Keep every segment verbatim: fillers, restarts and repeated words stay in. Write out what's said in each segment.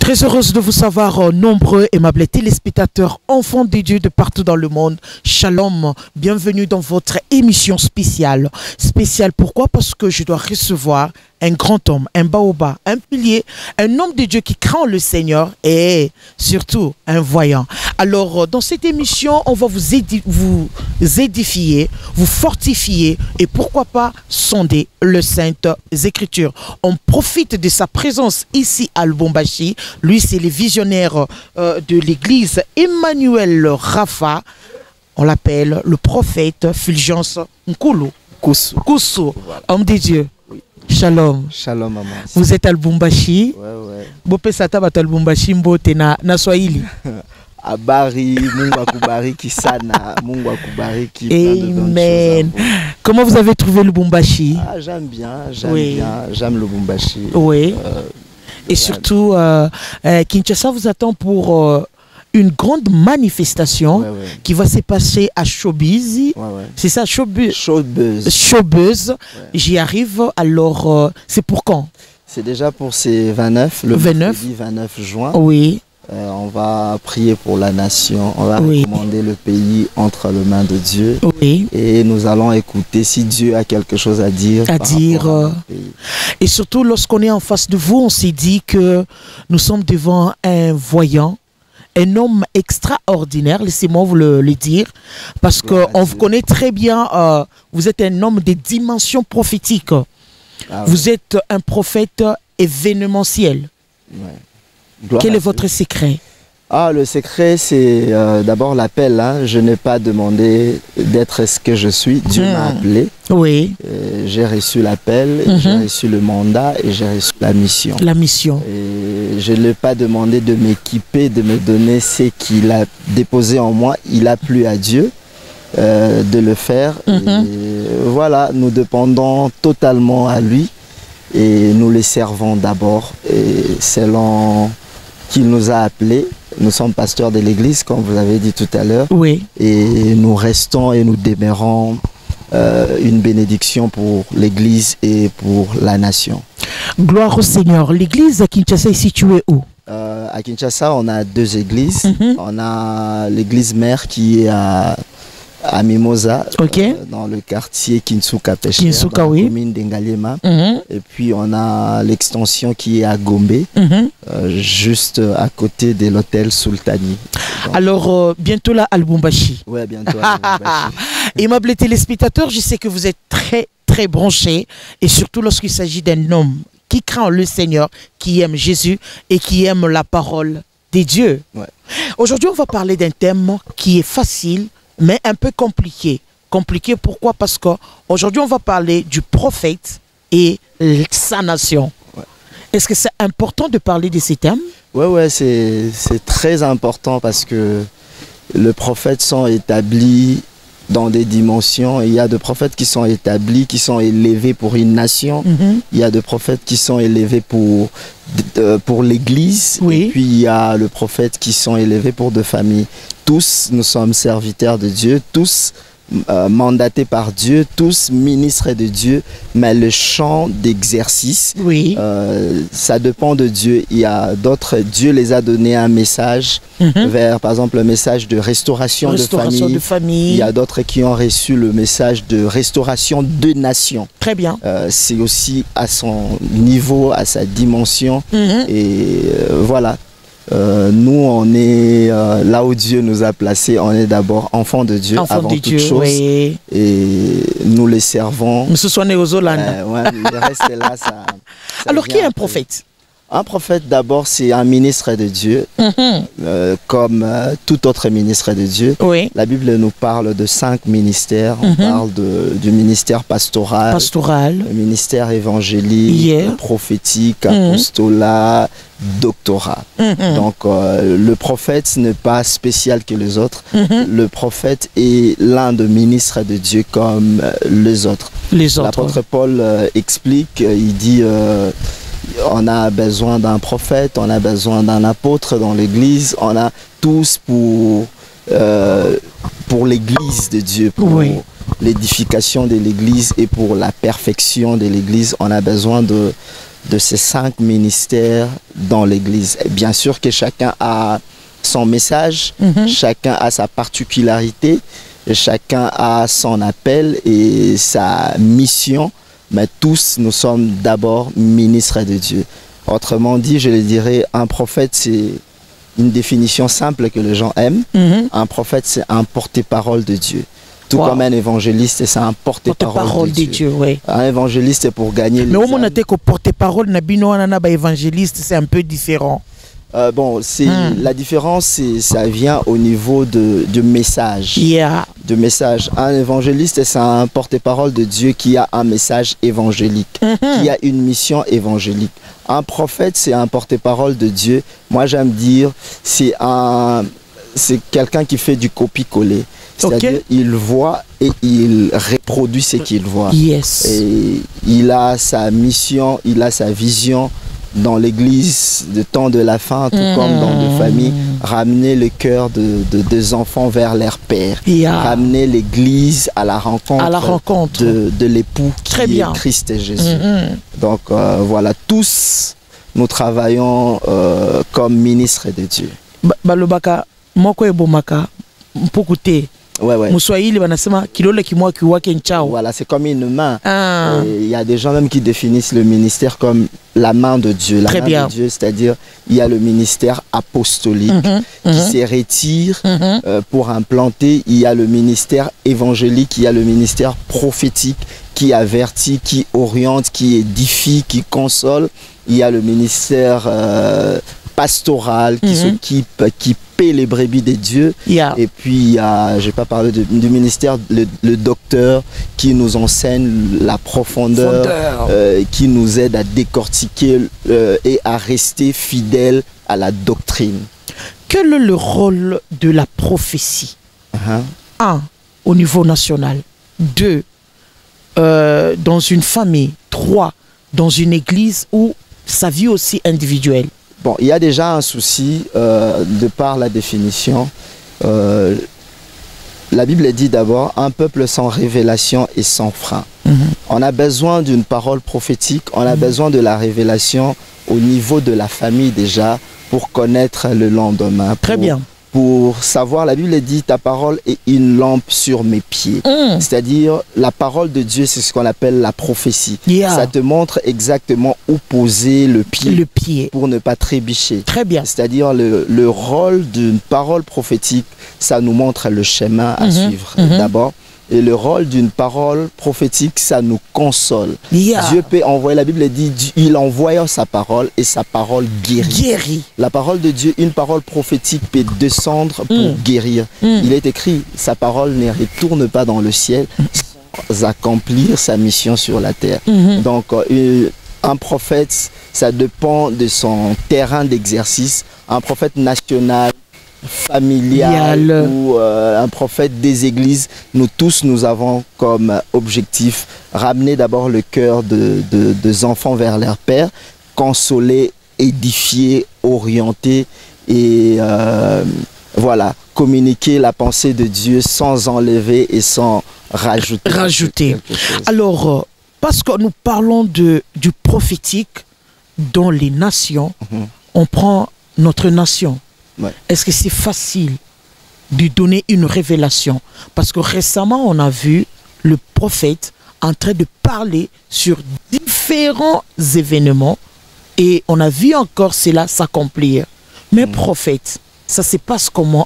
Très heureuse de vous savoir euh, nombreux aimables téléspectateurs, enfants de Dieu de partout dans le monde. Shalom, bienvenue dans votre émission spéciale. Spéciale pourquoi? Parce que je dois recevoir un grand homme, un baobab, un pilier, un homme de Dieu qui craint le Seigneur et surtout un voyant. Alors, dans cette émission, on va vous, édi vous édifier, vous fortifier et pourquoi pas sonder le Sainte Écriture. On profite de sa présence ici à Lubumbashi. Lui, c'est le visionnaire euh, de l'église Emmanuel Rafa. On l'appelle le prophète Fulgence Nkulu Koussou. Koussou, Voilà. homme de Dieu. Oui. Shalom. Shalom, maman. Vous êtes à Lubumbashi. Ouais, ouais. Bope sata bata Lubumbashi mbote na, na Swahili. Abari, Mungu akubariki sana, Mungu akubariki. plein de bonnes Amen. choses à vous. Comment vous avez trouvé Lubumbashi? Ah, j'aime bien, j'aime Oui. bien, j'aime le Lubumbashi. Oui. Euh, Et surtout, euh, euh, Kinshasa vous attend pour euh, une grande manifestation ouais, ouais. qui va se passer à Showbiz. Ouais, ouais. C'est ça, Showbiz. Showbiz. Showbiz. Ouais. J'y arrive. Alors, euh, c'est pour quand? C'est déjà pour ces vingt-neuf, le vingt-neuf. mercredi vingt-neuf juin. Oui. Euh, on va prier pour la nation, on va Oui. recommander le pays entre les mains de Dieu. Oui. Et nous allons écouter si Dieu a quelque chose à dire. À par dire, rapport à euh, notre pays. Et surtout, lorsqu'on est en face de vous, on s'est dit que nous sommes devant un voyant, un homme extraordinaire, laissez-moi vous le, le dire, parce Gloire à qu'on Dieu. vous connaît très bien, euh, vous êtes un homme de dimension prophétique. Ah, Vous êtes un prophète événementiel. ouais. Gloire Quel à est Dieu. votre secret? Ah, le secret, c'est euh, d'abord l'appel. Hein. Je n'ai pas demandé d'être ce que je suis. Dieu Hmm. m'a appelé. Oui, Euh, J'ai reçu l'appel, Mhm. j'ai reçu le mandat et j'ai reçu la mission. la mission. Et je ne l'ai pas demandé de m'équiper, de me donner ce qu'il a déposé en moi. Il a plu à Dieu euh, de le faire. Mhm. Et voilà, nous dépendons totalement à lui et nous le servons d'abord. Et selon qu'il nous a appelés, nous sommes pasteurs de l'église, comme vous avez dit tout à l'heure. Oui, Et nous restons et nous demeurons euh, une bénédiction pour l'église et pour la nation. gloire au Seigneur. L'église à Kinshasa est située où? Euh, à Kinshasa, on a deux églises. Mhm. On a l'église mère qui est à, à Mimosa, Ok. euh, dans le quartier Kinsuka Pêcheur, Kinsuka, dans la oui. commune d'Engaliema. Mhm, Et puis on a l'extension qui est à Gombe, mhm. euh, juste à côté de l'hôtel Sultani. Donc, Alors, euh, bientôt là à Lubumbashi. ouais, bientôt. à Lubumbashi. Aimables téléspectateurs, je sais que vous êtes très, très branchés. Et surtout lorsqu'il s'agit d'un homme qui craint le Seigneur, qui aime Jésus et qui aime la parole de Dieu. Ouais. Aujourd'hui, on va parler d'un thème qui est facile, mais un peu compliqué. Compliqué pourquoi? Parce qu'aujourd'hui, on va parler du prophète et sa nation. Ouais. Est-ce que c'est important de parler de ces thèmes? Ouais, ouais, c'est c'est très important parce que les prophètes sont établis dans des dimensions. Il y a des prophètes qui sont établis, qui sont élevés pour une nation. Mhm. Il y a des prophètes qui sont élevés pour, euh, pour l'église. Oui. Et puis il y a les prophètes qui sont élevés pour des familles. Tous, nous sommes serviteurs de Dieu. Tous euh, mandatés par Dieu. Tous ministres de Dieu. Mais le champ d'exercice, Oui. euh, ça dépend de Dieu. Il y a d'autres, Dieu les a donné un message Mhm. vers, par exemple, le message de restauration, Restauration de de famille. famille. Il y a d'autres qui ont reçu le message de restauration de nations. Très bien. Euh, c'est aussi à son niveau, à sa dimension. Mhm. Et euh, voilà. Euh, nous, on est euh, là où Dieu nous a placés. On est d'abord enfants de Dieu Enfant avant de toute Dieu, chose. oui. Et nous les servons. Monsieur Soane Ozolanda. Euh, ouais, le reste est là. Ça, ça Alors, vient qui est un après. prophète? Un prophète, d'abord, c'est un ministre de Dieu, Mhm. euh, comme euh, tout autre ministre de Dieu. Oui. La Bible nous parle de cinq ministères. On Mhm. parle de, du ministère pastoral, Pastoral. le ministère évangélique, Yeah. prophétique, Mhm. apostolat, doctorat. Mhm. Donc euh, le prophète ce n'est pas spécial que les autres. Mhm. Le prophète est l'un des ministres de Dieu comme euh, les autres. Les autres. L'apôtre Paul euh, explique, euh, il dit euh, on a besoin d'un prophète, on a besoin d'un apôtre dans l'église, on a tous pour, euh, pour l'église de Dieu, pour Oui. l'édification de l'église et pour la perfection de l'église, on a besoin de de ces cinq ministères dans l'Église. Et bien sûr que chacun a son message, mm-hmm. chacun a sa particularité, chacun a son appel et sa mission, mais tous nous sommes d'abord ministres de Dieu. Autrement dit, je le dirais, un prophète, c'est une définition simple que les gens aiment. Mm-hmm. Un prophète, c'est un porte-parole de Dieu. Tout wow. comme un évangéliste, c'est un porte-parole porte de, de Dieu. Dieu oui. Un évangéliste, c'est pour gagner mais les âmes. Mais au moment que porte-parole, évangéliste, c'est un peu différent. Euh, bon, c'est hmm. la différence, ça vient au niveau de, de message. Yeah. De message. Un évangéliste, c'est un porte-parole de Dieu qui a un message évangélique, mm-hmm. qui a une mission évangélique. Un prophète, c'est un porte-parole de Dieu. Moi, j'aime dire, c'est un, c'est quelqu'un qui fait du copie-coller. C'est-à-dire, okay. il voit et il reproduit ce qu'il voit. Yes. Et il a sa mission, il a sa vision. Dans l'église de temps de la fin, tout mmh. comme dans des familles, ramener le cœur de, de, des enfants vers leur père. Yeah. Ramener l'église à la rencontre, à la rencontre. de, de l'époux qui Très bien. est Christ et Jésus. Mmh. Donc euh, voilà, tous nous travaillons euh, comme ministres de Dieu. Balobaka, moko e bomaka, mpokute. Ouais, ouais. Voilà, c'est comme une main. Il ah. y a des gens même qui définissent le ministère comme la main de Dieu. La Très main bien. de Dieu, c'est-à-dire il y a le ministère apostolique mm-hmm, qui mm-hmm. se retire mm-hmm. euh, pour implanter. Il y a le ministère évangélique, il y a le ministère prophétique qui avertit, qui oriente, qui édifie, qui console. Il y a le ministère euh, pastoral qui mm-hmm. s'occupe, qui paie les brebis de Dieu. Yeah. Et puis, il y a, je n'ai pas parlé de, du ministère, le, le docteur qui nous enseigne la profondeur, euh, qui nous aide à décortiquer euh, et à rester fidèle à la doctrine. Quel est le rôle de la prophétie? uh-huh. Un, au niveau national. Deux, euh, dans une famille. Trois, dans une église ou sa vie aussi individuelle. Bon, il y a déjà un souci euh, de par la définition. Euh, la Bible dit d'abord, un peuple sans révélation et sans frein. Mm-hmm. On a besoin d'une parole prophétique, on a mm-hmm. besoin de la révélation au niveau de la famille déjà pour connaître le lendemain. Très pour, bien. Pour savoir, la Bible dit, ta parole est une lampe sur mes pieds. Mm. C'est-à-dire, la parole de Dieu, c'est ce qu'on appelle la prophétie. Yeah. Ça te montre exactement où poser le pied, le pied. pour ne pas trébucher. Très bien. C'est-à-dire, le, le rôle d'une parole prophétique, ça nous montre le chemin à mm-hmm. suivre mm-hmm. d'abord. Et le rôle d'une parole prophétique, ça nous console. Yeah. Dieu peut envoyer, la Bible dit, il envoie sa parole et sa parole guérit. Guérit. La parole de Dieu, une parole prophétique peut descendre pour mm. guérir. Mm. Il est écrit, sa parole ne retourne pas dans le ciel sans accomplir sa mission sur la terre. Mm-hmm. Donc, euh, un prophète, ça dépend de son terrain d'exercice. Un prophète national, familial Yal. ou euh, un prophète des églises, nous tous nous avons comme objectif ramener d'abord le cœur de, de, des enfants vers leur père, consoler, édifier, orienter et euh, voilà, communiquer la pensée de Dieu sans enlever et sans rajouter. Rajouter. Alors, parce que nous parlons de, du prophétique dans les nations, mm-hmm. on prend notre nation. Ouais. Est-ce que c'est facile de donner une révélation? Parce que récemment, on a vu le prophète en train de parler sur différents événements et on a vu encore cela s'accomplir. Mais mmh. prophète, ça se passe comment?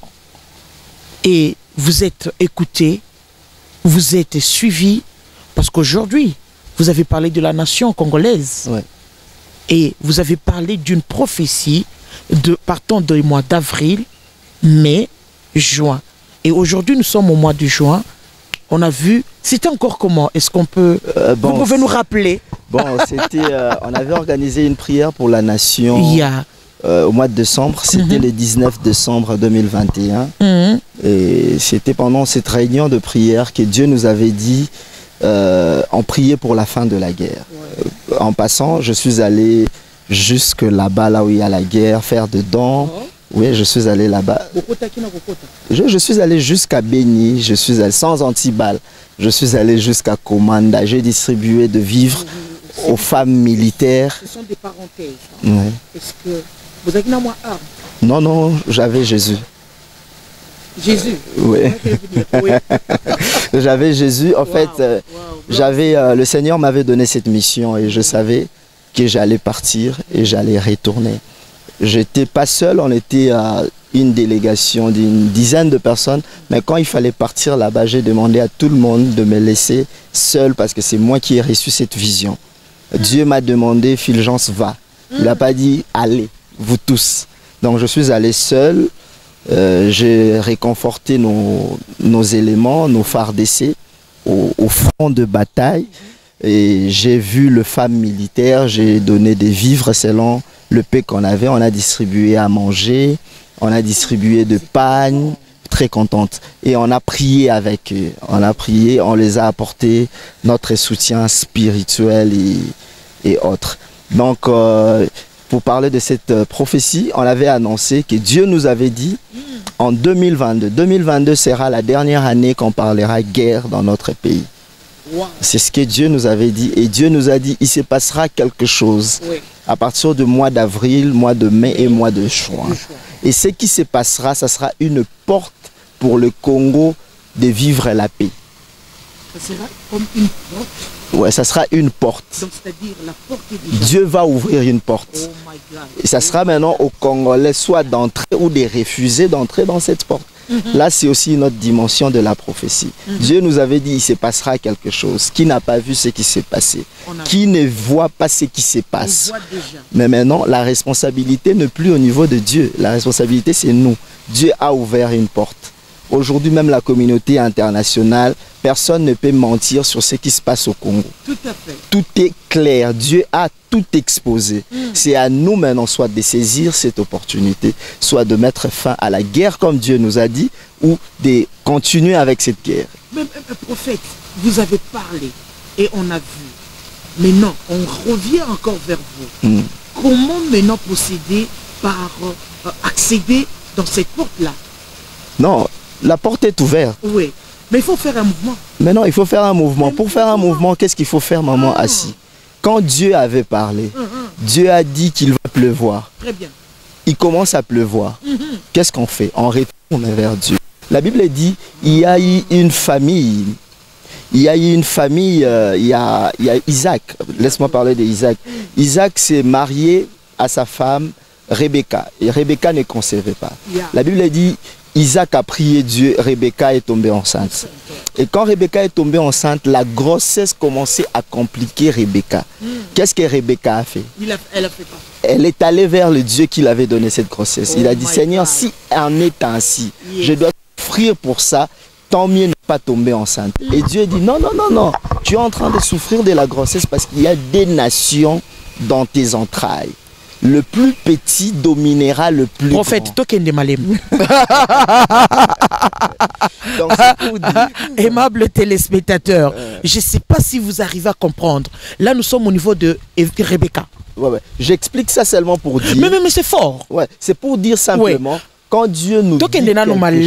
Et vous êtes écouté, vous êtes suivi, parce qu'aujourd'hui, vous avez parlé de la nation congolaise. Ouais. Et vous avez parlé d'une prophétie de partant du mois d'avril, mai, juin. Et aujourd'hui, nous sommes au mois de juin. On a vu, c'était encore comment? Est-ce qu'on peut, euh, bon, vous pouvez nous rappeler? Bon, c'était, euh, on avait organisé une prière pour la nation yeah. euh, au mois de décembre. C'était mm-hmm. le dix-neuf décembre deux mille vingt et un. Mm-hmm. Et c'était pendant cette réunion de prière que Dieu nous avait dit, euh, on priait pour la fin de la guerre. Ouais. En passant, je suis allé jusque là-bas, là où il y a la guerre, faire des dons. Oh. Oui, je suis allé là-bas. Je, je suis allé jusqu'à Béni, je suis allé sans antiballe. Je suis allé jusqu'à Komanda. J'ai distribué de vivres aux femmes militaires. Ce sont des parenthèses. Ouais. Est-ce que vous avez une moi arme? Non, non, j'avais Jésus. Jésus. Oui. Oui. J'avais Jésus. En Wow, fait, euh, wow, j'avais, euh, le Seigneur m'avait donné cette mission et je savais que j'allais partir et j'allais retourner. J'étais pas seul, on était à une délégation d'une dizaine de personnes, mais quand il fallait partir là-bas, j'ai demandé à tout le monde de me laisser seul parce que c'est moi qui ai reçu cette vision. Dieu m'a demandé, Fulgence, va. Il n'a pas dit, allez, vous tous. Donc je suis allé seul. Euh, j'ai réconforté nos, nos éléments, nos phares d'essai au, au front de bataille et j'ai vu le femme militaire, j'ai donné des vivres selon le paix qu'on avait, on a distribué à manger, on a distribué de pagne, très contente et on a prié avec eux, on a prié, on les a apporté notre soutien spirituel et, et autres. Donc euh, pour parler de cette euh, prophétie, on avait annoncé que Dieu nous avait dit en deux mille vingt-deux, deux mille vingt-deux sera la dernière année qu'on parlera guerre dans notre pays. Wow. C'est ce que Dieu nous avait dit et Dieu nous a dit il se passera quelque chose Oui. à partir du mois d'avril, mois de mai et mois de juin. Le choix. Et ce qui se passera, ça sera une porte pour le Congo de vivre la paix. Ça sera comme une porte. Ouais, ça sera une porte. Donc c'est-à-dire la porte est déjà. Dieu va ouvrir une porte. Oh my God. Et ça sera maintenant aux Congolais soit d'entrer ou de refuser d'entrer dans cette porte. Mm-hmm. Là, c'est aussi une autre dimension de la prophétie. Mm-hmm. Dieu nous avait dit il se passera quelque chose. Qui n'a pas vu ce qui s'est passé? Qui ne voit pas ce qui se passe? Mais maintenant, la responsabilité n'est plus au niveau de Dieu. La responsabilité, c'est nous. Dieu a ouvert une porte. Aujourd'hui, même la communauté internationale, personne ne peut mentir sur ce qui se passe au Congo. Tout à fait. Tout est clair. Dieu a tout exposé. Mm. C'est à nous maintenant soit de saisir cette opportunité, soit de mettre fin à la guerre comme Dieu nous a dit, ou de continuer avec cette guerre. Même un prophète, vous avez parlé et on a vu. Maintenant, on revient encore vers vous. Mm. Comment maintenant procéder par euh, accéder dans cette porte-là? Non. La porte est ouverte. Oui, mais il faut faire un mouvement. Mais non, il faut faire un mouvement. Mais Pour faire un mouvement, qu'est-ce qu'il faut faire, maman, ah. assis? Quand Dieu avait parlé, uh -huh. Dieu a dit qu'il va pleuvoir. Très bien. Il commence à pleuvoir. Uh -huh. Qu'est-ce qu'on fait? On retourne vers Dieu. La Bible dit, il y a eu une famille. Il y a eu une famille, euh, il, y a, il y a Isaac. Laisse-moi parler d'Isaac. Isaac s'est marié à sa femme Rebecca. Et Rebecca ne concevait pas. Yeah. La Bible dit, Isaac a prié Dieu, Rebecca est tombée enceinte. Et quand Rebecca est tombée enceinte, la grossesse commençait à compliquer Rebecca. Mm. Qu'est-ce que Rebecca a fait? Il a, elle a fait quoi? Elle est allée vers le Dieu qui l'avait donné cette grossesse. Oh Il a dit, Seigneur, God. Si en est ainsi, yes. je dois souffrir pour ça, tant mieux ne pas tomber enceinte. Mm. Et Dieu dit, non, non, non, non, tu es en train de souffrir de la grossesse parce qu'il y a des nations dans tes entrailles. Le plus petit dominera le plus Prophète, grand. Prophète, Malem. Donc, c'est pour dire... Aimable téléspectateur, euh... je ne sais pas si vous arrivez à comprendre. Là, nous sommes au niveau de Rebecca. Ouais, ouais. J'explique ça seulement pour dire... Mais, mais, mais c'est fort. Ouais, c'est pour dire simplement... Ouais. Quand Dieu nous dit quelque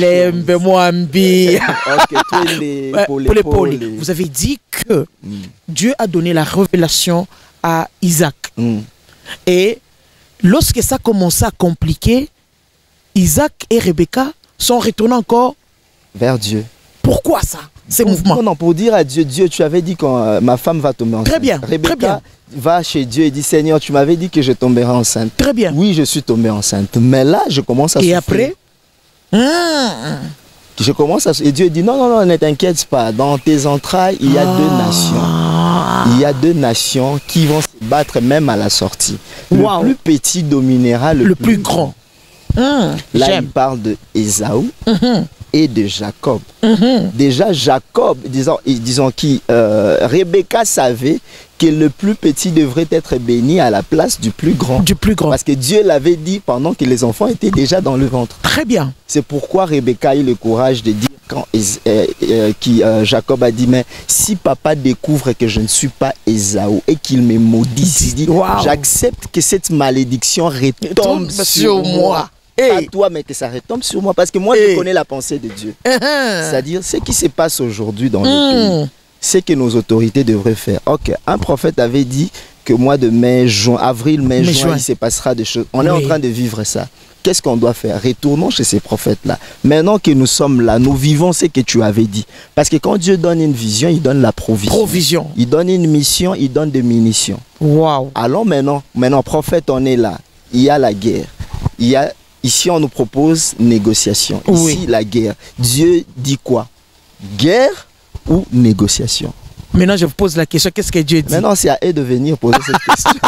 chose... Vous avez dit que mm. Dieu a donné la révélation à Isaac. Mm. Et... lorsque ça commençait à compliquer, Isaac et Rebecca sont retournés encore vers Dieu. Pourquoi ça, ces pour, mouvements? Non, non, pour dire à Dieu, Dieu, tu avais dit que euh, ma femme va tomber enceinte. Très bien, Rebecca très bien. Va chez Dieu et dit, Seigneur, tu m'avais dit que je tomberais enceinte. Très bien. Oui, je suis tombée enceinte. Mais là, je commence à et souffrir. après mmh. Je commence à... Et Dieu dit, non, non, non, ne t'inquiète pas. Dans tes entrailles, il y a ah. deux nations. Il y a deux nations qui vont se battre même à la sortie. Wow. Le plus petit dominera le, le plus, plus grand. grand. Mmh, Là, il parle de Ésaü mmh. et de Jacob. Mmh. Déjà, Jacob, disons, disons qui, euh, Rebecca savait que le plus petit devrait être béni à la place du plus grand. Du plus grand. Parce que Dieu l'avait dit pendant que les enfants étaient déjà dans le ventre. Très bien. C'est pourquoi Rebecca a eu le courage de dire, quand euh, euh, qui, euh, Jacob a dit, mais si papa découvre que je ne suis pas Ésaü et qu'il me maudisse, il dit, wow. j'accepte que cette malédiction retombe sur, sur moi. Hey. Pas toi, mais que ça retombe sur moi. Parce que moi, hey. je connais la pensée de Dieu. Uh -huh. C'est-à-dire, ce qui se passe aujourd'hui dans mm. le pays, ce que nos autorités devraient faire. Ok, un prophète avait dit que mois de mai, juin, avril, mai, mai juin, juin, il se passera des choses. On oui. est en train de vivre ça. Qu'est-ce qu'on doit faire? Retournons chez ces prophètes-là. Maintenant que nous sommes là, nous vivons ce que tu avais dit. Parce que quand Dieu donne une vision, il donne la provision. Provision. Il donne une mission, il donne des munitions. Wow. Alors maintenant, maintenant, prophète, on est là. Il y a la guerre. Il y a, ici, on nous propose négociation. Ici, oui. la guerre. Dieu dit quoi? Guerre ou négociation? Maintenant, je vous pose la question, qu'est-ce que Dieu dit? Maintenant, c'est à eux de venir poser cette question.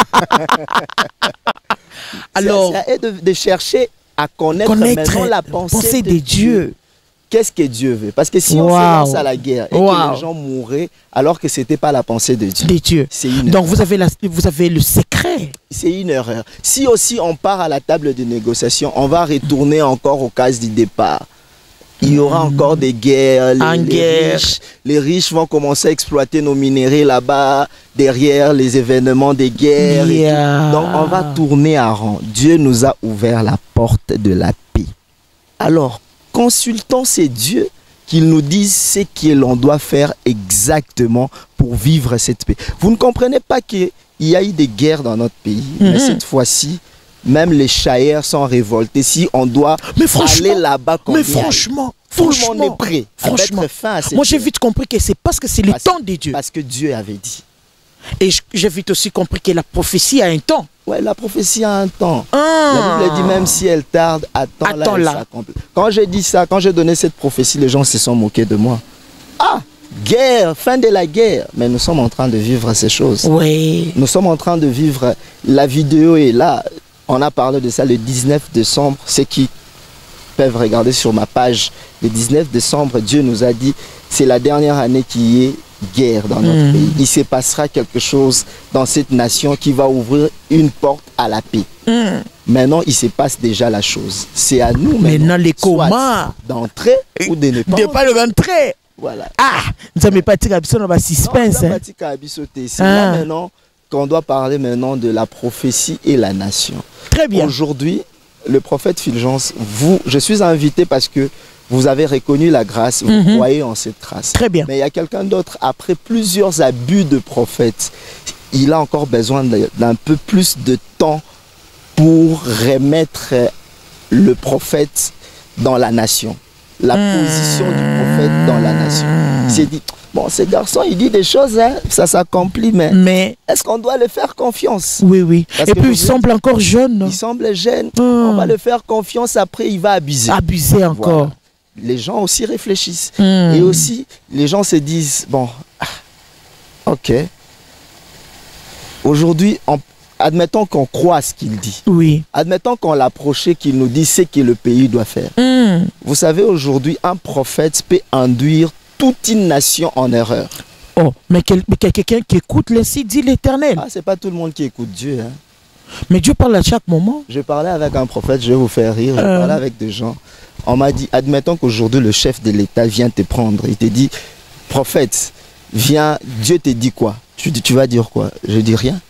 Alors, c'est à eux de, de chercher à connaître, connaître maintenant la pensée, pensée de, de Dieu. Qu'est-ce que Dieu veut? Parce que si wow. on se lance à la guerre et wow. que les gens mourraient alors que ce n'était pas la pensée de Dieu, de Dieu. c'est une Donc erreur. Vous, avez la, vous avez le secret. C'est une erreur. Si aussi on part à la table de négociation, on va retourner encore aux cases du départ. Il y aura encore des guerres, les, les, guerre. riches, les riches vont commencer à exploiter nos minéraux là-bas, derrière les événements des guerres. Yeah. Donc on va tourner à rond. Dieu nous a ouvert la porte de la paix. Alors, consultons ces dieux qu'ils nous disent ce que l'on doit faire exactement pour vivre cette paix. Vous ne comprenez pas qu'il y a eu des guerres dans notre pays, mm-hmm. mais cette fois-ci, même les chaïrs sont révoltés. Si on doit mais aller là-bas, mais franchement, tout le monde est prêt franchement, à mettre fin à cette moi j'ai vite compris que c'est parce que c'est le parce, temps de Dieu. Parce que Dieu avait dit. Et j'ai vite aussi compris que la prophétie a un temps. Ouais, la prophétie a un temps. Ah. La Bible dit même si elle tarde, attends là. Quand j'ai dit ça, quand j'ai donné cette prophétie, les gens se sont moqués de moi. Ah, guerre, fin de la guerre. Mais nous sommes en train de vivre ces choses. Oui. Nous sommes en train de vivre. La vidéo est là. On a parlé de ça le dix-neuf décembre. Ceux qui peuvent regarder sur ma page, le dix-neuf décembre, Dieu nous a dit c'est la dernière année qui est guerre dans notre mmh. pays. Il se passera quelque chose dans cette nation qui va ouvrir une porte à la paix. Mmh. Maintenant, il se passe déjà la chose. C'est à nous maintenant, maintenant les comment d'entrer ou de ne pas, de pas rentrer. Voilà. Ah, nous avons pas dit qu'on va suspense. C'est là maintenant qu'on doit parler maintenant de la prophétie et la nation. Très bien. Aujourd'hui, le prophète Fulgence, vous, je suis invité parce que vous avez reconnu la grâce, vous mm-hmm. croyez en cette grâce. Très bien. Mais il y a quelqu'un d'autre, après plusieurs abus de prophètes, il a encore besoin d'un peu plus de temps pour remettre le prophète dans la nation. La mmh. position du prophète dans la nation. Il s'est dit, bon, ce garçon, il dit des choses, hein, ça s'accomplit, mais, mais... est-ce qu'on doit le faire confiance? Oui, oui. Parce Et puis, il semble encore jeune. Il semble jeune. Mmh. On va le faire confiance, après, il va abuser. Abuser encore. Voilà. Les gens aussi réfléchissent. Mmh. Et aussi, les gens se disent, bon, ok. Aujourd'hui, on admettons qu'on croit à ce qu'il dit. Oui. Admettons qu'on l'approche, qu'il nous dit ce que le pays doit faire. Mm. Vous savez, aujourd'hui, un prophète peut induire toute une nation en erreur. Oh, mais, quel, mais quelqu'un qui écoute l'ainsi dit l'Éternel. Ah, c'est pas tout le monde qui écoute Dieu. Hein. Mais Dieu parle à chaque moment. Je parlais avec un prophète, je vais vous faire rire. Je euh... parlais avec des gens. On m'a dit, admettons qu'aujourd'hui, le chef de l'État vient te prendre. Il te dit, prophète, viens, Dieu te dit quoi? Tu, tu vas dire quoi? Je dis rien.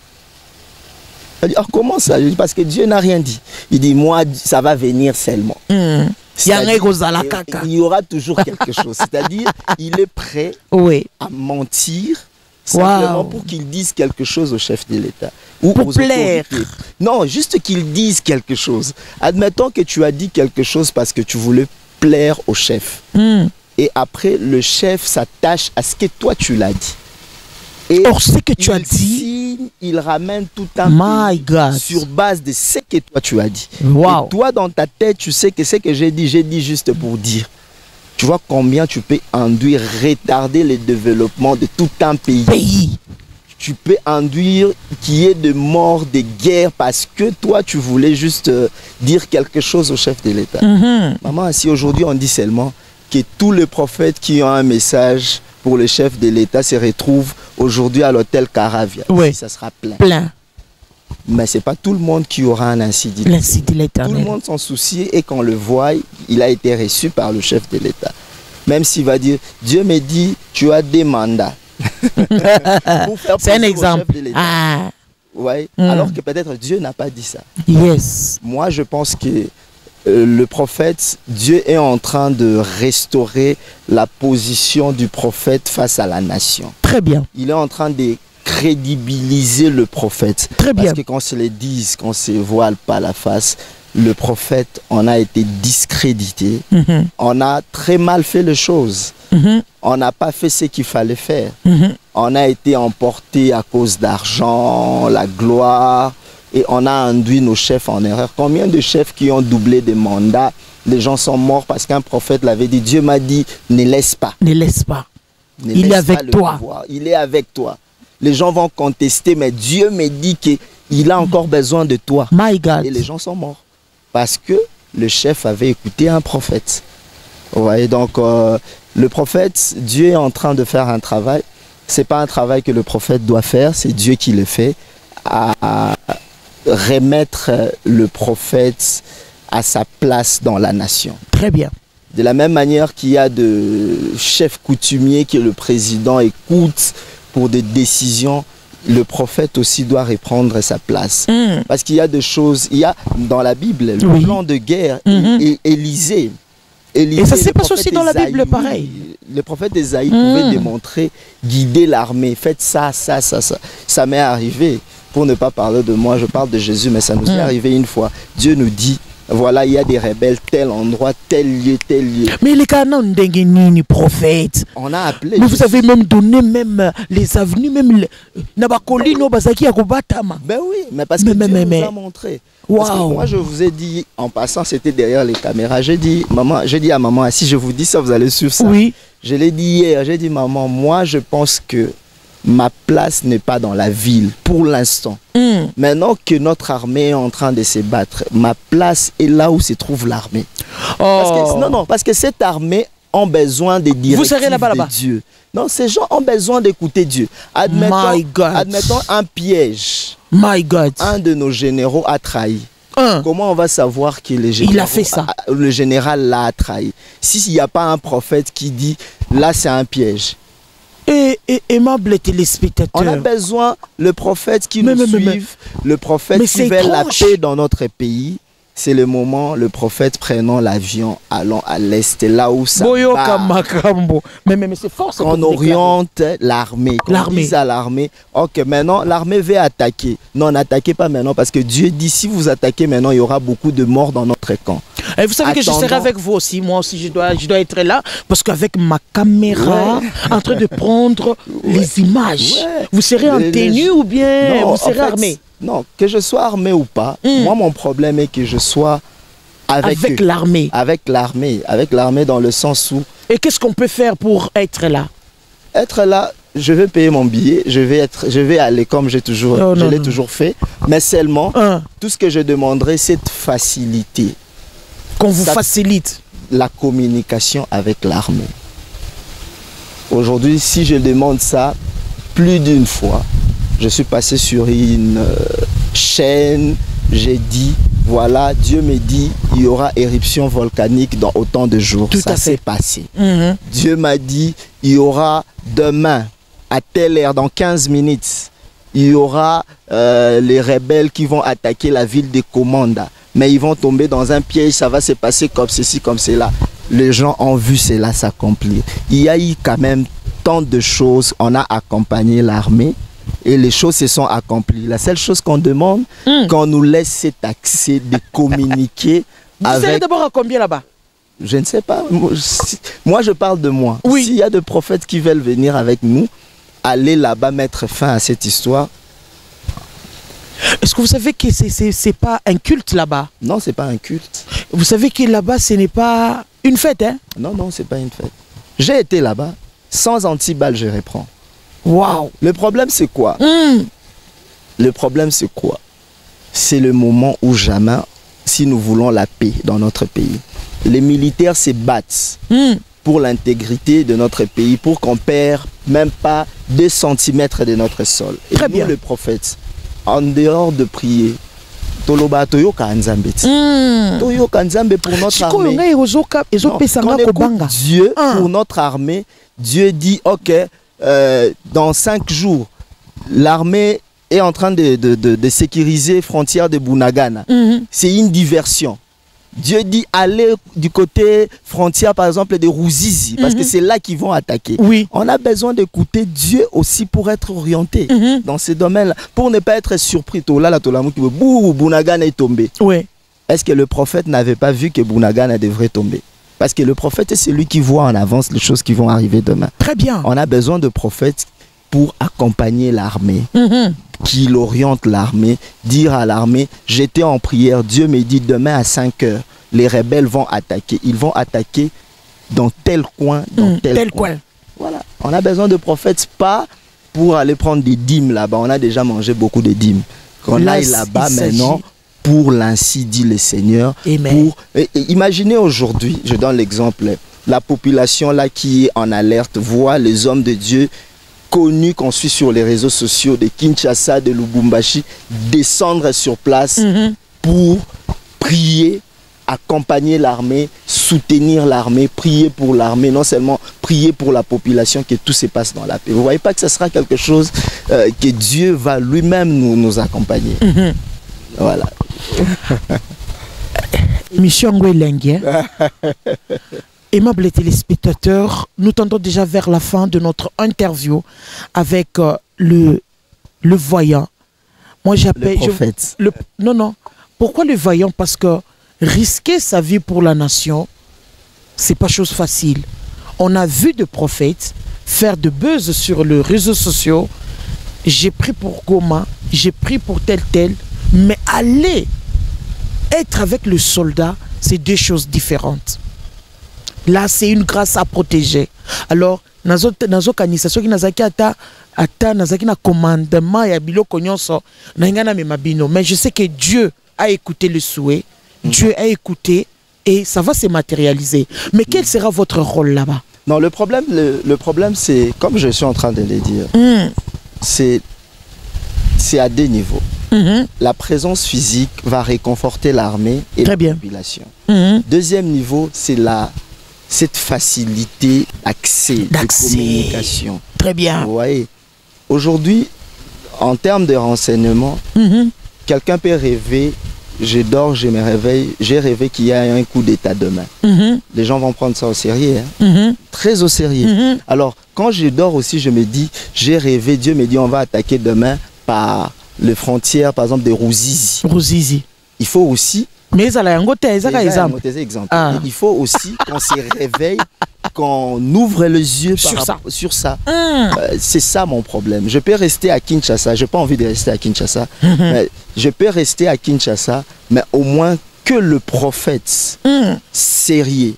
Il dit, ah, comment ça? Je dis, parce que Dieu n'a rien dit. Il dit, moi, ça va venir seulement. Mm. Il y aura toujours quelque chose. C'est-à-dire, il est prêt oui. à mentir simplement wow. pour qu'il dise quelque chose au chef de l'État. Ou pour aux plaire. Autorités. Non, juste qu'il dise quelque chose. Admettons que tu as dit quelque chose parce que tu voulais plaire au chef. Mm. Et après, le chef s'attache à ce que toi, tu l'as dit. Et or, ce que tu as dit, signe, il ramène tout un My God. sur base de ce que toi tu as dit. Wow. Et toi, dans ta tête, tu sais que ce que j'ai dit, j'ai dit juste pour dire. Tu vois combien tu peux induire, retarder le développement de tout un pays. pays. Tu peux induire qu'il y ait de morts, de guerres, parce que toi, tu voulais juste euh, dire quelque chose au chef de l'État. Mm-hmm. Maman, si aujourd'hui on dit seulement que tous les prophètes qui ont un message pour le chef de l'État se retrouvent aujourd'hui à l'hôtel Caravia. Oui. Ça sera plein. Plein. Mais ce n'est pas tout le monde qui aura un incident. Tout le monde s'en soucie et qu'on le voit, il a été reçu par le chef de l'État. Même s'il va dire, Dieu me dit, tu as des mandats. C'est un exemple. Ah. Ouais. Mm. Alors que peut-être Dieu n'a pas dit ça. Yes. Moi, je pense que euh, le prophète, Dieu est en train de restaurer la position du prophète face à la nation. Très bien. Il est en train de crédibiliser le prophète. Très bien. Parce que quand on se les dise, qu'on ne se voile pas la face, le prophète, on a été discrédité. Mm-hmm. On a très mal fait les choses. Mm-hmm. On n'a pas fait ce qu'il fallait faire. Mm-hmm. On a été emporté à cause d'argent, la gloire, et on a induit nos chefs en erreur. Combien de chefs qui ont doublé des mandats, les gens sont morts parce qu'un prophète l'avait dit. Dieu m'a dit, ne laisse pas. Ne laisse pas. Ne Il laisse est avec pas le toi. pouvoir. Il est avec toi. Les gens vont contester, mais Dieu me dit qu'il a encore besoin de toi. My God. Et les gens sont morts. Parce que le chef avait écouté un prophète. Vous voyez, donc euh, le prophète, Dieu est en train de faire un travail. Ce n'est pas un travail que le prophète doit faire, c'est Dieu qui le fait. À, à remettre le prophète à sa place dans la nation. Très bien. De la même manière qu'il y a de chefs coutumiers que le président écoute pour des décisions, le prophète aussi doit reprendre sa place. Mm. Parce qu'il y a des choses, il y a dans la Bible, le oui. plan de guerre, mm-hmm. et Élisée. Élisée. Et ça s'est passé aussi dans la Bible, pareil. Le prophète Ésaïe mm. pouvait démontrer, guider l'armée, faites ça, ça, ça, ça. Ça m'est arrivé, pour ne pas parler de moi, je parle de Jésus, mais ça nous mm. est arrivé une fois. Dieu nous dit, voilà, il y a des rebelles, tel endroit, tel lieu, tel lieu. Mais les canons d'Enguenini, prophète. On a appelé. Mais vous avez même donné même les avenues, même Nabakolino, Basaki, Akobatama. Ben oui, mais parce que mais, Dieu mais, nous mais. a montré. Wow. Parce que moi, je vous ai dit, en passant, c'était derrière les caméras. J'ai dit, maman, j'ai dit à maman, si je vous dis ça, vous allez suivre ça. Oui. Je l'ai dit hier, j'ai dit, maman, moi, je pense que ma place n'est pas dans la ville pour l'instant. Mm. Maintenant que notre armée est en train de se battre, ma place est là où se trouve l'armée. Oh. Non, non, parce que cette armée a besoin des directives Vous serez là-bas, là-bas. de Dieu. Non, ces gens ont besoin d'écouter Dieu. Admettons, My God. admettons un piège. My God. Un de nos généraux a trahi. Un. Comment on va savoir que le général, Il a fait ça. A, le général l'a trahi? S'il n'y a pas un prophète qui dit, là c'est un piège. Et, et aimable téléspectateur, on a besoin le prophète qui mais, nous mais, suive, mais, le prophète mais qui veut la paix dans notre pays. C'est le moment, le prophète prenant l'avion, allant à l'est, là où ça bat. Mais, mais, mais c'est fort. On oriente l'armée. On dit à l'armée, ok, maintenant l'armée veut attaquer. Non, n'attaquez pas maintenant parce que Dieu dit, si vous attaquez maintenant, il y aura beaucoup de morts dans notre camp. Et vous savez Attendant... que je serai avec vous aussi. Moi aussi, je dois, je dois être là parce qu'avec ma caméra, ouais. en train de prendre ouais. les images, ouais. vous serez en les, tenue les... ou bien non, vous serez en fait, armé? Non, que je sois armé ou pas, mm. moi mon problème est que je sois avec, avec l'armée. Avec l'armée, avec l'armée dans le sens où... Et qu'est-ce qu'on peut faire pour être là? Être là, je vais payer mon billet, je vais, être, je vais aller comme j'ai toujours, oh, je l'ai toujours fait, mais seulement, un. tout ce que je demanderai, c'est de faciliter. Qu'on vous Ça, facilite la communication avec l'armée. Aujourd'hui, si je demande ça plus d'une fois, je suis passé sur une euh, chaîne, j'ai dit, voilà, Dieu me dit, il y aura éruption volcanique dans autant de jours. Tout ça s'est passé. Mm-hmm. Dieu m'a dit, il y aura demain, à telle heure, dans quinze minutes, il y aura euh, les rebelles qui vont attaquer la ville de Komanda. Mais ils vont tomber dans un piège, ça va se passer comme ceci, comme cela. Les gens ont vu cela s'accomplir. Il y a eu quand même tant de choses, on a accompagné l'armée. Et les choses se sont accomplies. La seule chose qu'on demande, mm. qu'on nous laisse cet accès de communiquer Vous avec... Vous savez d'abord à combien là-bas? Je ne sais pas. Moi, je parle de moi. Oui. S'il y a des prophètes qui veulent venir avec nous, aller là-bas mettre fin à cette histoire. Est-ce que vous savez que ce n'est pas un culte là-bas? Non, ce n'est pas un culte. Vous savez que là-bas, ce n'est pas une fête, hein? Non, non, ce n'est pas une fête. J'ai été là-bas. Sans antiballe, je reprends. Waouh! Le problème, c'est quoi? Mm. Le problème, c'est quoi? C'est le moment où jamais, si nous voulons la paix dans notre pays, les militaires se battent mm. pour l'intégrité de notre pays, pour qu'on perde même pas deux centimètres de notre sol. Et Très nous, bien. le prophète, en dehors de prier, Toloba Toyoka Nzambe. Toyoka Nzambe pour notre armée. Non, quand on écoute Dieu pour notre armée, Dieu dit, ok, Euh, dans cinq jours, l'armée est en train de, de, de, de sécuriser les frontières de Bunagana. Mm-hmm. C'est une diversion. Dieu dit allez du côté frontière par exemple de Ruzizi parce mm-hmm. que c'est là qu'ils vont attaquer. Oui. On a besoin d'écouter Dieu aussi pour être orienté mm-hmm. dans ces domaines-là, pour ne pas être surpris. Bunagana est tombé. Oui. Est-ce que le prophète n'avait pas vu que Bunagana devrait tomber? Parce que le prophète, c'est celui qui voit en avance les choses qui vont arriver demain. Très bien. On a besoin de prophètes pour accompagner l'armée, mm-hmm. qui l'oriente l'armée, dire à l'armée, j'étais en prière, Dieu me dit demain à cinq heures, les rebelles vont attaquer. Ils vont attaquer dans tel coin, dans mm, tel, tel coin. coin. Voilà. On a besoin de prophètes, pas pour aller prendre des dîmes là-bas. On a déjà mangé beaucoup de dîmes. Qu'on aille là-bas maintenant pour l'ainsi dit le Seigneur. Pour... Et, et, imaginez aujourd'hui, je donne l'exemple, la population là qui est en alerte voit les hommes de Dieu connus qu'on suit sur les réseaux sociaux de Kinshasa, de Lubumbashi, descendre sur place mm-hmm. pour prier, accompagner l'armée, soutenir l'armée, prier pour l'armée, non seulement prier pour la population, que tout se passe dans la paix. Vous ne voyez pas que ce sera quelque chose euh, que Dieu va lui-même nous, nous accompagner. Mm-hmm. Voilà. Mission Ngwelengue. Aimables téléspectateurs, nous tendons déjà vers la fin de notre interview avec euh, le, le voyant. Moi j'appelle... Le prophète. Je, le, non, non. Pourquoi le voyant? Parce que risquer sa vie pour la nation, c'est pas chose facile. On a vu des prophètes faire de buzz sur les réseaux sociaux. J'ai pris pour Goma, j'ai pris pour tel tel, mais aller être avec le soldat, c'est deux choses différentes. Là, c'est une grâce à protéger. Alors, nazo nazo kanisa soki nazaki ata ata nazaki na commandement ya biloko nyonso na ngana me mabino, mais je sais que Dieu a écouté le souhait, mm. Dieu a écouté et ça va se matérialiser. Mais quel sera votre rôle là-bas? Non, le problème, le, le problème, c'est comme je suis en train de le dire, mm. c'est c'est à deux niveaux. Mm-hmm. La présence physique va réconforter l'armée et Très la bien. population. Mm-hmm. Deuxième niveau, c'est la cette facilité d'accès, de communication. Très bien. Vous voyez, aujourd'hui, en termes de renseignement, mm-hmm. quelqu'un peut rêver, je dors, je me réveille, j'ai rêvé qu'il y a un coup d'état demain. Mm-hmm. Les gens vont prendre ça au sérieux, hein? Mm-hmm. Très au sérieux. Mm-hmm. Alors, quand je dors aussi, je me dis, j'ai rêvé, Dieu me dit, on va attaquer demain par les frontières, par exemple, de Ruzizi. Ruzizi. Il faut aussi... Mais ça a un exemple. Ah. Il faut aussi qu'on se réveille, qu'on ouvre les yeux sur par ça. Sur ça. Mm. Euh, c'est ça mon problème. Je peux rester à Kinshasa, je n'ai pas envie de rester à Kinshasa, mm-hmm. mais je peux rester à Kinshasa, mais au moins que le prophète mm. sérieux,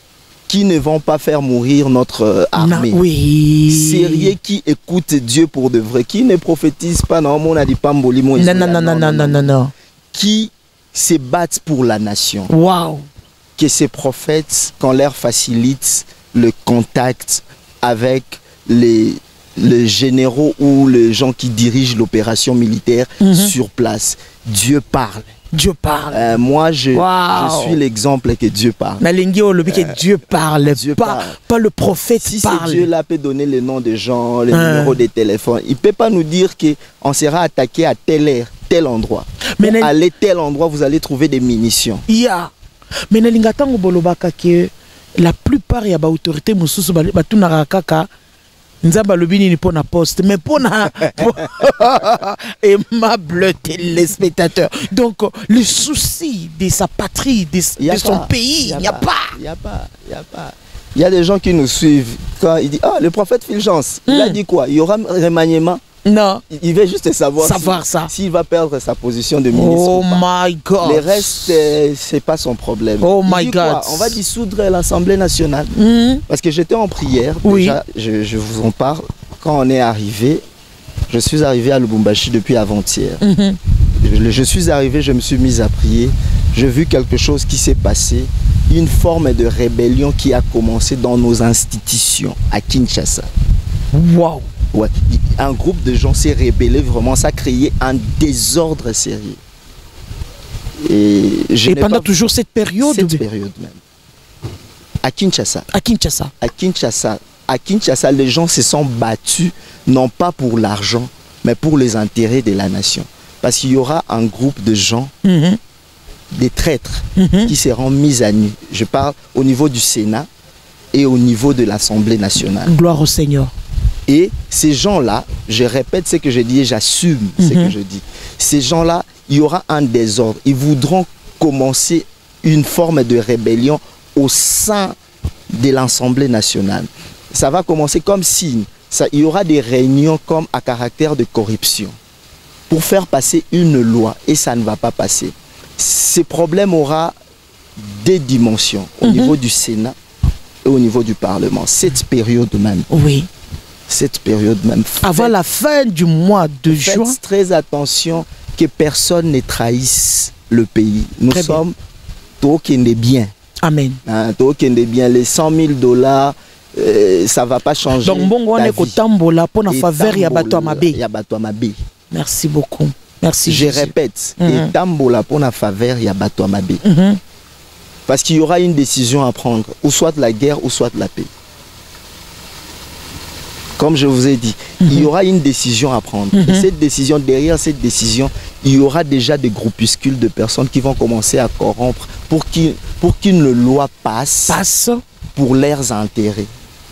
qui ne vont pas faire mourir notre euh, armée. Non, oui. Sérieux qui écoute Dieu pour de vrai, qui ne prophétise pas, non, mon a dit pas mboli, mon non, non, non, non, non, non, non, non. Qui se battent pour la nation. Wow. Que ces prophètes, qu'on leur facilite le contact avec les, les généraux ou les gens qui dirigent l'opération militaire mm-hmm. sur place. Dieu parle. Dieu parle. Euh, moi, je, wow. je suis l'exemple que Dieu parle. Euh, que Dieu parle. Dieu pas, parle. Pas le prophète si parle. Si Dieu-là peut donner les noms des gens, les euh. numéros des téléphones, il ne peut pas nous dire qu'on sera attaqué à telle heure, tel endroit. Mais pour aller tel endroit, vous allez trouver des munitions. Yeah. Mais Nelingatango Bolobaka que la plupart des autorités mususu batunaka kaka nzamba lobini ni pona poste mais pona aimable téléspectateur. Donc le souci de sa patrie, de, de son pas, pays, il n'y a pas. Il n'y a pas, il n'y a pas. Il y a des gens qui nous suivent quand il dit ah le prophète Fulgence, mm. il a dit quoi? Il y aura remaniement? Non. Il veut juste savoir, savoir si, ça. S'il va perdre sa position de ministre. Oh my God. Le reste, euh, c'est pas son problème. Oh my God. Quoi? On va dissoudre l'Assemblée nationale. Mm-hmm. Parce que j'étais en prière. Oui. Déjà, je, je vous en parle. Quand on est arrivé, je suis arrivé à Lubumbashi depuis avant-hier. Mm-hmm. je, je suis arrivé, je me suis mis à prier. J'ai vu quelque chose qui s'est passé. Une forme de rébellion qui a commencé dans nos institutions à Kinshasa. Wow. Ouais. Un groupe de gens s'est rébellé, vraiment, ça a créé un désordre sérieux. Et, je Et pendant pas... toujours cette période Cette période même. À Kinshasa. À Kinshasa. À Kinshasa. À Kinshasa, les gens se sont battus, non pas pour l'argent, mais pour les intérêts de la nation. Parce qu'il y aura un groupe de gens, mm-hmm. des traîtres Mhm. qui seront mis à nu. Je parle au niveau du Sénat et au niveau de l'Assemblée nationale. Gloire au Seigneur. Et ces gens-là, je répète ce que je dis et j'assume ce Mhm. que je dis. Ces gens-là, il y aura un désordre. Ils voudront commencer une forme de rébellion au sein de l'Assemblée nationale. Ça va commencer comme si ça, il y aura des réunions comme à caractère de corruption pour faire passer une loi et ça ne va pas passer. Ce problème aura des dimensions au Mhm. niveau du Sénat et au niveau du Parlement. Cette période même, Oui. cette période même. Avant Faites- la fin du mois de Faites juin. très attention que personne ne trahisse le pays. Nous Très bien. sommes Tokende bien. Amen. Hein, Tokende bien. Les cent mille dollars, euh, ça ne va pas changer. Donc, bon, on ta est vie. au tambola pour la Et faveur, il y a tambola, bateau à ma il y a bateau à ma baie. Merci beaucoup. Merci. Je Jésus. répète, Mhm. et tambola pour la faveur, il y a bateau à ma baie. Mhm. Parce qu'il y aura une décision à prendre, ou soit la guerre, ou soit la paix. Comme je vous ai dit, Mhm. il y aura une décision à prendre. Mhm. Et cette décision, derrière cette décision, il y aura déjà des groupuscules de personnes qui vont commencer à corrompre pour qu'une pour qu'une loi passe Passe. pour leurs intérêts.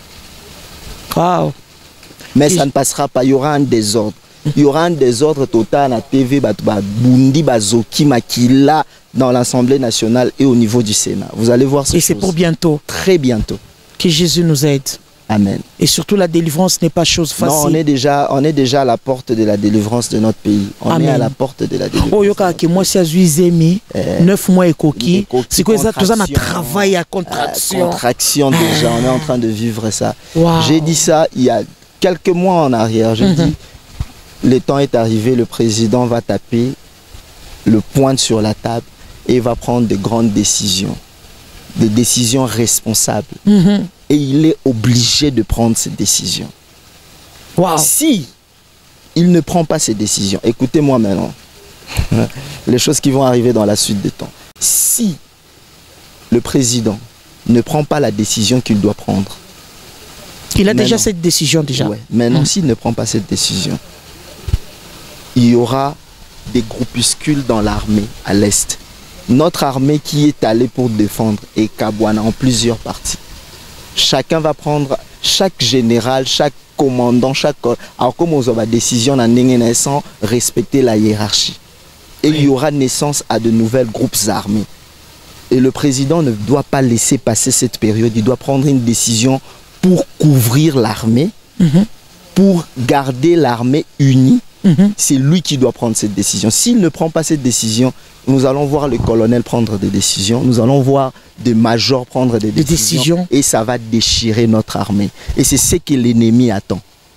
Wow. Mais Et ça je- ne passera pas, il y aura un désordre. Il y aura un désordre total à la T V, bato ba Bundi, Bazoki, Makila, dans l'Assemblée nationale et au niveau du Sénat. Vous allez voir ce Et c'est pour bientôt. très bientôt. Que Jésus nous aide. Amen. Et surtout, la délivrance n'est pas chose Non, on facile. est déjà, on est déjà à la porte de la délivrance de notre pays. On Amen. est à la porte de la délivrance. Oh, yoka ki moi si azui Eh, neuf mois et coquille. Ekoki, C'est quoi ça? Tout ça, ma contraction. travail à Ah, contraction. contraction déjà, on est en train de vivre ça. Wow. J'ai dit ça il y a quelques mois en arrière. J'ai Mhm. dit, le temps est arrivé, le président va taper le poing sur la table et il va prendre de grandes décisions, des décisions responsables. Mhm. Et il est obligé de prendre ces décisions. Wow. Si il ne prend pas ces décisions, écoutez-moi maintenant, les choses qui vont arriver dans la suite des temps. Si le président ne prend pas la décision qu'il doit prendre, Il a Mais déjà non. cette décision déjà. ouais, maintenant Mm. s'il ne prend pas cette décision, il y aura des groupuscules dans l'armée à l'est. Notre armée qui est allée pour défendre et Kabwana en plusieurs parties. Chacun va prendre, chaque général, chaque commandant, chaque... Alors comme on a décision sans respecter la hiérarchie. Et il y aura naissance à de nouvelles groupes armés. Et le président ne doit pas laisser passer cette période. Il doit prendre une décision pour couvrir l'armée, Mhm. pour garder l'armée unie. Mhm. C'est lui qui doit prendre cette décision. S'il ne prend pas cette décision, nous allons voir le colonel prendre des décisions, nous allons voir des majors prendre des, Des décisions, décisions. et ça va déchirer notre armée. Et c'est ce que l'ennemi attend.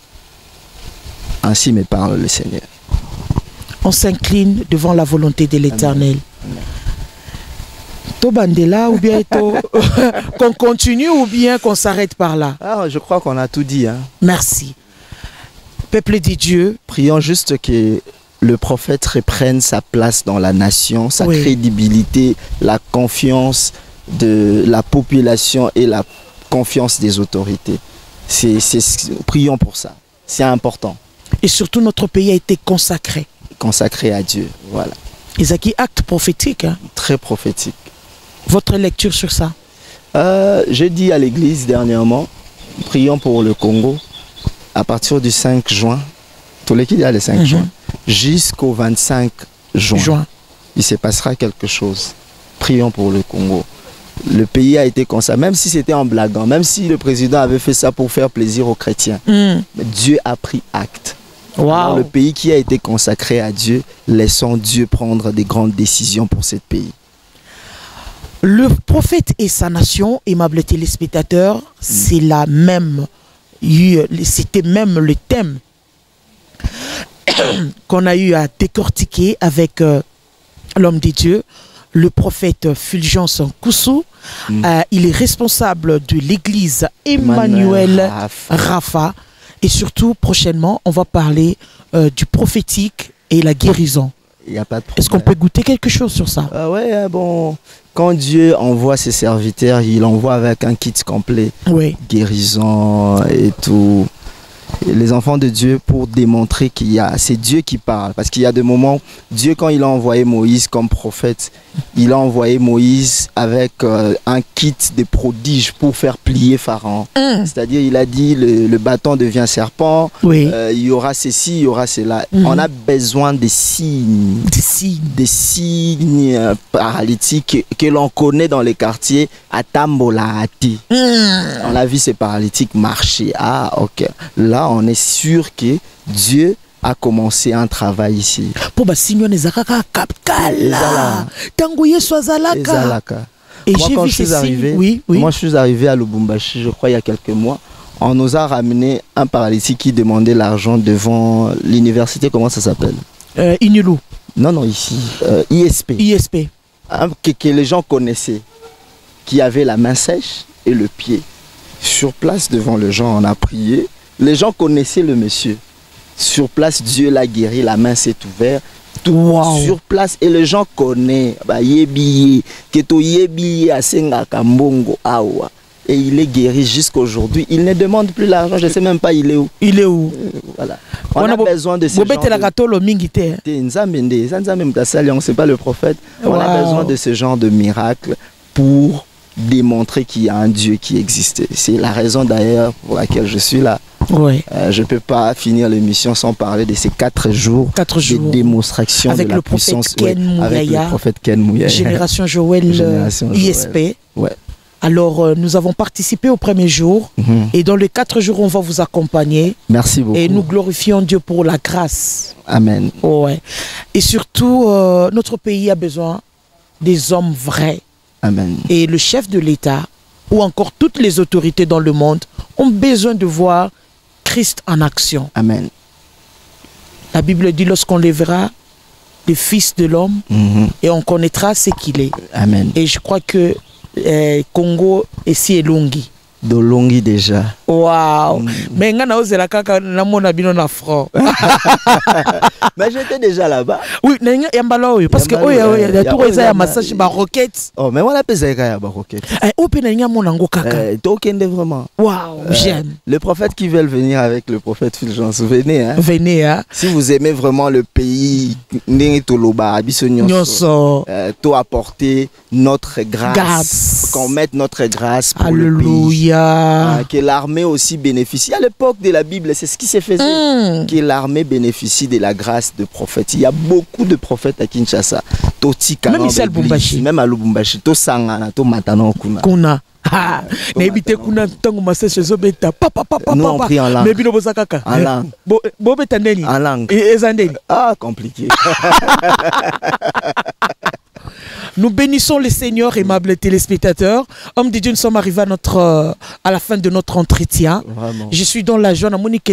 Ainsi me parle le Seigneur. On s'incline devant la volonté de l'Éternel. To bandela ou bien to- qu'on continue ou bien qu'on s'arrête par là. Ah, je crois qu'on a tout dit. Hein. Merci. Peuple de Dieu, Prions juste que le prophète reprenne sa place dans la nation, sa Oui. crédibilité, la confiance de la population et la confiance des autorités. C'est, c'est- prions pour ça. C'est important. et surtout notre pays a été consacré. Consacré à Dieu. Voilà. Isaki, acte prophétique. Hein. Très prophétique. Votre lecture sur ça? Euh, j'ai dit à l'église dernièrement, prions pour le Congo à partir du cinq juin, tous les qui disent le cinq Mhm. juin, jusqu'au vingt-cinq juin. Juin. Il se passera quelque chose. Prions pour le Congo. Le pays a été comme ça, même si c'était en blaguant, même si le président avait fait ça pour faire plaisir aux chrétiens. Hmm. Mais Dieu a pris acte. Wow. Dans le pays qui a été consacré à Dieu, laissons Dieu prendre des grandes décisions pour ce pays. Le prophète et sa nation, aimables téléspectateurs, c'est la même, c'était même le thème qu'on a eu à décortiquer avec euh, l'homme de Dieu, le prophète Fulgence Koussou. Mm. Euh, il est responsable de l'église Emmanuel Rafa. Rafa. Et surtout, prochainement, on va parler euh, du prophétique et la guérison. Il n'y a pas de problème. Est-ce qu'on peut goûter quelque chose sur ça? Ah ouais, hein, bon, quand Dieu envoie ses serviteurs, il envoie avec un kit complet, Oui. guérison et tout. les enfants de Dieu pour démontrer qu'il y a, c'est Dieu qui parle. Parce qu'il y a des moments, Dieu quand il a envoyé Moïse comme prophète, il a envoyé Moïse avec euh, un kit de prodiges pour faire plier Pharaon. Mm. C'est-à-dire il a dit le, le bâton devient serpent, oui. euh, il y aura ceci, il y aura cela. Mm. On a besoin des signes, des signes, des signes euh, paralytiques que, que l'on connaît dans les quartiers à Tambolahati. Mm. On a vu ces paralytiques marcher. Ah ok, là on est sûr que Dieu a commencé un travail ici. Pour ba signo nezakaka kapkala. Tango yesu azalaka. Et moi quand je suis arrivé, oui, oui. moi je suis arrivé à Lubumbashi, je crois il y a quelques mois. On nous a ramené un paralytique qui demandait l'argent devant l'université, comment ça s'appelle? euh, Inulu. Non non ici, euh, I S P. I S P. Hein, que, que les gens connaissaient, qui avait la main sèche et le pied. Sur place devant les gens, on a prié. Les gens connaissaient le monsieur. Sur place, Dieu l'a guéri, la main s'est ouverte. Tout wow. Sur place, et les gens connaissent. Bah, yebi, keto yebi, asenga kambongo awa. Et il est guéri jusqu'aujourd'hui. Il ne demande plus l'argent. Je ne sais même pas il est où. Il est où? euh, Voilà. On, on a, a besoin de ce genre de... C'est pas le prophète. Wow. On a besoin de ce genre de miracle pour démontrer qu'il y a un Dieu qui existe. C'est la raison d'ailleurs pour laquelle je suis là. Oui. Euh, je ne peux pas finir l'émission sans parler de ces quatre jours, quatre jours. de démonstration avec de la le puissance Ken ouais, Mouyaya, avec le prophète Ken Mouyaya. Génération Joël, Génération I S P. Ouais. Alors, euh, nous avons participé au premier jour mm-hmm. et dans les quatre jours, on va vous accompagner. Merci beaucoup. Et nous glorifions Dieu pour la grâce. Amen. Ouais. Et surtout, euh, notre pays a besoin des hommes vrais. Amen. Et le chef de l'État ou encore toutes les autorités dans le monde ont besoin de voir Christ en action. Amen. La Bible dit lorsqu'on les verra, le Fils de l'homme, mm-hmm. et on connaîtra ce qu'il est. Amen. Et je crois que euh, Congo ici est Longi. De Longi déjà. Waouh. Mm. Mais ngana ozela kaka na mona bino na front. Mais j'étais déjà là-bas. Oui, nenga yambala oyo parce que oyo ya tout eza ya massage ba roquette. Oh, mais voilà pesa ya ba roquette. Eh ope na nga mona ngo kaka. Euh, tokende vraiment. Waouh, euh, j'aime. Les prophètes qui veulent venir avec le prophète Fulgence, venez hein. Venez hein. Si vous aimez vraiment le pays, ndenge toloba biso nyonso. Euh, to apporter notre grâce. grâce. Qu'on mette notre grâce pour Alléluia. le pays. Ah, que l'armée aussi bénéficie. À l'époque de la Bible, c'est ce qui s'est fait. Mm. Que l'armée bénéficie de la grâce de prophètes. Il y a beaucoup de prophètes à Kinshasa. Même ici à Lubumbashi. Même à Lubumbashi. To sangana, to matano kuna. Kuna. Ah, n'ébite kuna tango massage zobeta. Papa papa. Nous on prie en langue. Mais bino bosakaka. En langue. Bo bobeta ndeni. En langue. Et ezandeni. Ah, compliqué. Nous bénissons le Seigneur, aimables téléspectateurs. Homme de Dieu, nous sommes arrivés à, notre, euh, à la fin de notre entretien. Vraiment. Je suis dans la joie.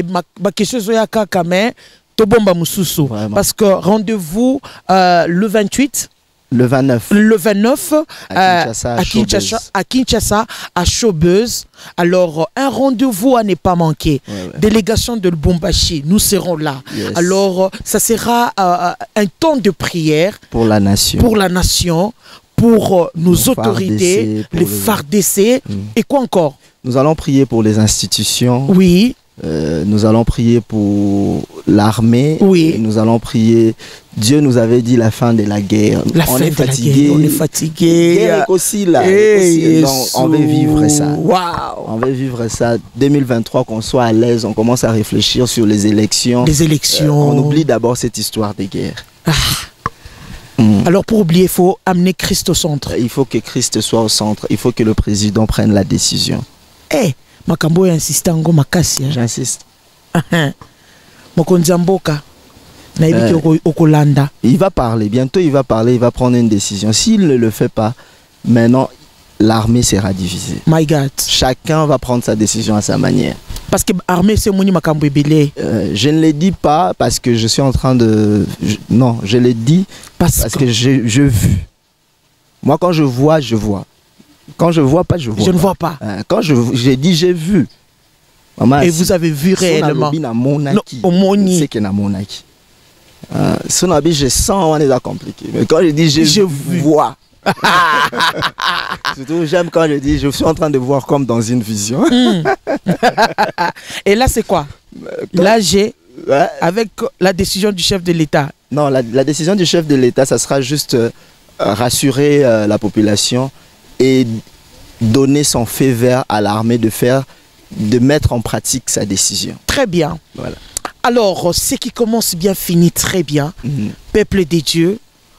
Parce que rendez-vous euh, le vingt-huit. Le vingt-neuf. Le vingt-neuf à Kinshasa, à, Kinshasa, à Kinshasa, à Showbuzz. Alors, un rendez-vous à ne pas manquer. Ouais, ouais. Délégation de Lubumbashi, nous serons là. Yes. Alors, ça sera euh, un temps de prière. Pour la nation. Pour la nation, pour euh, nos pour autorités, les F A R D C. Mmh. Et quoi encore? Nous allons prier pour les institutions. Oui. Euh, nous allons prier pour l'armée. Oui. Nous allons prier. Dieu nous avait dit la fin de la guerre. La on fin est de fatigué. La guerre, on est fatigué. Guerre aussi là. Hey, Donc, on veut vivre ça. Wow. On veut vivre ça. deux mille vingt-trois, qu'on soit à l'aise. On commence à réfléchir sur les élections. Les élections. Euh, on oublie d'abord cette histoire de guerre. Ah. Mm. Alors pour oublier, il faut amener Christ au centre. Il faut que Christ soit au centre. Il faut que le président prenne la décision. Eh, hey, Makambo insiste ngo makasi. J'insiste. Mokonzi mboka. Euh, il va parler, bientôt il va parler, il va prendre une décision. S'il ne le fait pas, maintenant l'armée sera divisée. My God. Chacun va prendre sa décision à sa manière. Parce que l'armée c'est moni makambo ebele. Euh, je ne le dis pas parce que je suis en train de... Je, non, je le dis parce, parce que, que je, je vu. Moi quand je vois, je vois. Quand je vois pas, je vois Je pas. ne vois pas. Euh, quand je j'ai dit j'ai vu. Maman, et vous avez vu réellement. Non, au moni. C'est qu'il y a monaki. Euh, je sens on est compliqué. Mais quand je dis je, je vois, Surtout, j'aime quand je dis, je suis en train de voir comme dans une vision. Mm. Et là, c'est quoi? Là, j'ai, Ouais. avec la décision du chef de l'État. Non, la, la décision du chef de l'État, ça sera juste euh, rassurer euh, la population et donner son feu vert à l'armée de faire, de mettre en pratique sa décision. Très bien. Voilà. Alors, ce qui commence bien finit très bien. Mm-hmm. Peuple des dieux.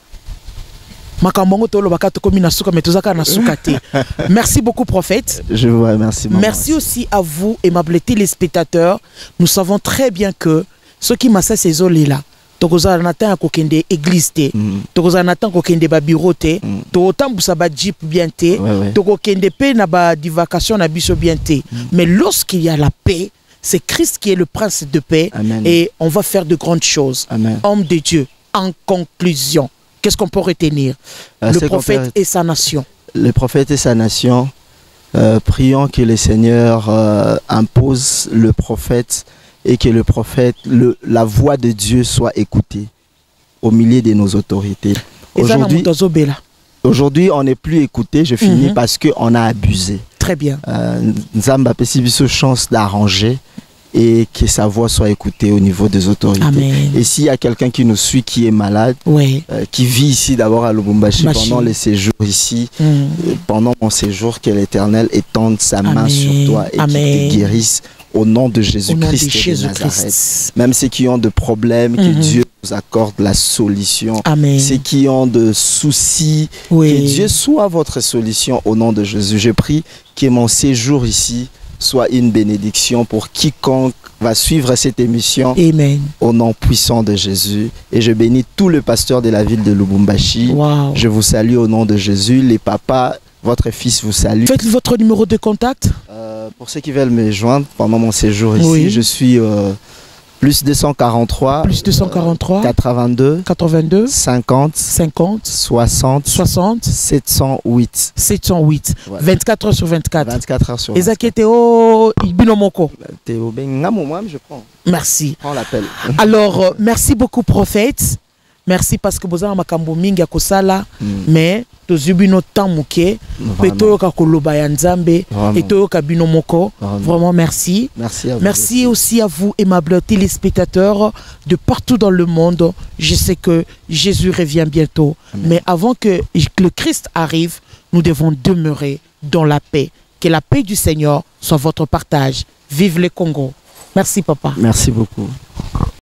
Merci beaucoup, prophète. Je vous remercie. Maman. Merci aussi à vous, aimables téléspectateurs. Nous savons très bien que ce qui m'a fait ces eaux là, tokoza natan kokende église te, tokoza natan kokende ba bureau te, tokotan busa ba jeep bien te, tokokende pe na ba divagation na biso bien te. Mais lorsqu'il y a la paix, c'est Christ qui est le prince de paix. Amen. Et on va faire de grandes choses. Amen. Homme de Dieu, en conclusion, qu'est-ce qu'on peut retenir? euh, Le prophète et sa nation. Le prophète et sa nation, euh, prions que le Seigneur euh, impose le prophète et que le prophète, le, la voix de Dieu soit écoutée au milieu de nos autorités. Aujourd'hui, aujourd'hui on n'est plus écouté, je finis, mm-hmm. parce qu'on a abusé. Très bien. Nzamba a chance d'arranger et que sa voix soit écoutée au niveau des autorités. Amen. Et s'il y a quelqu'un qui nous suit, qui est malade, oui. euh, qui vit ici d'abord à Lubumbashi, Bashi. pendant les séjours ici, mm. euh, pendant mon séjour, que l'Éternel étende sa Amen. main sur toi et qu'il te guérisse au nom de Jésus-Christ de, Jésus de Nazareth. Même ceux qui ont de problèmes, mm-hmm. que Dieu nous accorde la solution. Amen. Ceux qui ont de soucis, oui. que Dieu soit votre solution au nom de Jésus. Je prie que mon séjour ici soit une bénédiction pour quiconque va suivre cette émission. Amen. Au nom puissant de Jésus. Et je bénis tous les pasteurs de la ville de Lubumbashi. Wow. Je vous salue au nom de Jésus. Les papas, votre fils vous salue. Faites votre numéro de contact. Euh, pour ceux qui veulent me joindre pendant mon séjour ici, oui. je suis euh, plus deux cent quarante-trois. Plus deux cent quarante-trois. Euh, quatre-vingt-deux. quatre-vingt-deux. cinquante. cinquante. soixante. soixante. sept cent huit. sept cent huit. Voilà. vingt-quatre heures sur vingt-quatre. vingt-quatre heures sur vingt-quatre. Ezaki Théo Ibinomoko. Théo Bengamo, moi je prends. Merci. Je prends l'appel. Alors, euh, merci beaucoup, prophète. Merci parce que vous avez makambo mingi akosala, mais tozubino tamuke, peto ka koloba ya nzambe, et to ka binomoko. Vraiment merci. Merci à vous. Merci aussi à vous, aimables téléspectateurs de partout dans le monde. Je sais que Jésus revient bientôt, Amen. Mais avant que le Christ arrive, nous devons demeurer dans la paix. Que la paix du Seigneur soit votre partage. Vive le Congo. Merci, papa. Merci beaucoup.